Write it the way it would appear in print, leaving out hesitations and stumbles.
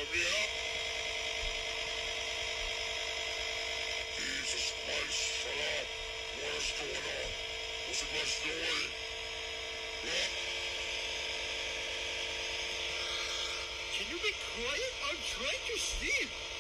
me out? Jesus Christ, shut up. What is going on? What's the best story? Huh? Can you be quiet? I'm trying to sleep.